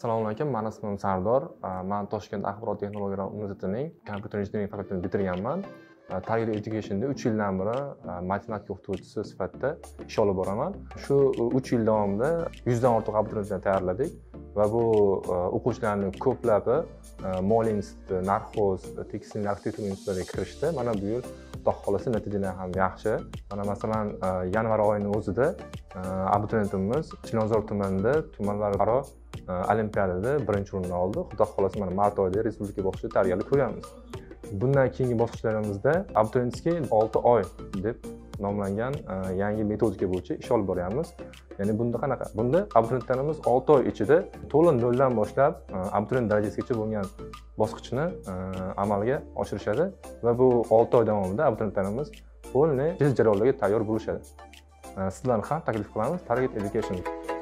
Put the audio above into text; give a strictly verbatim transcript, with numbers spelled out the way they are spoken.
Assalomu alaykum, men ismim Sardor. Men Toshkent axborot texnologiyalari universitetining kompyuter injiniring fakultetini bitirganman. Target Education'da uch yildan beri matematika o'qituvchisi sifatida ish olib boraman. Shu uch yil davomida yuzdan ortiq abituriyentlarni tayyorladik va bu o'quvchilarning ko'plabi Moliya instituti, Narxoz, tekstil arxitektura institutlariga kirishdi. Mana bu yil Xudo xolasa natijalar ham yaxshi. Mana masalan yanvar oyining o'zida abituriyentimiz Chilonzor tumanida tumanlararo olimpiadada birinchi o'rinni oldi. Xudo xolasa mana mart oyida respublika bosqichida tayyorgarlik ko'ramiz. Bundan keyingi bosqichlarimizda abituriyentga olti oy deb nomlangan yangi metodika bo'yicha ish olib boryapmiz. Ya'ni bunda qanaqa? Bunda abituriyentlarimiz olti oy ichida to'liq noldan boshlab abituriyent darajasigacha bo'lgan bosqichni amalga oshirishadi va bu olti oy davomida abituriyentlarimiz polniy test jarayonlariga tayyor bo'lishadi. Sizlarni ham taklif qilamiz Target Education.